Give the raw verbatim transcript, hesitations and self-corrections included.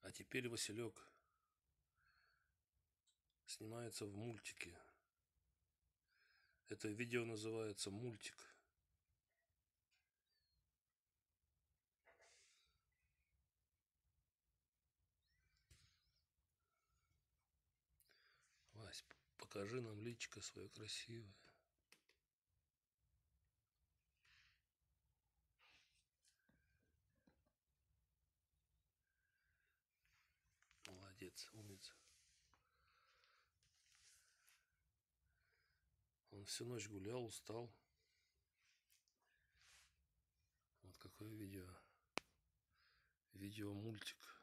А теперь Василек снимается в мультике. Это видео называется «Мультик». Вась, покажи нам личико свое красивое. Молодец, умница. Он всю ночь гулял, устал. Вот какое видео. Видео мультик.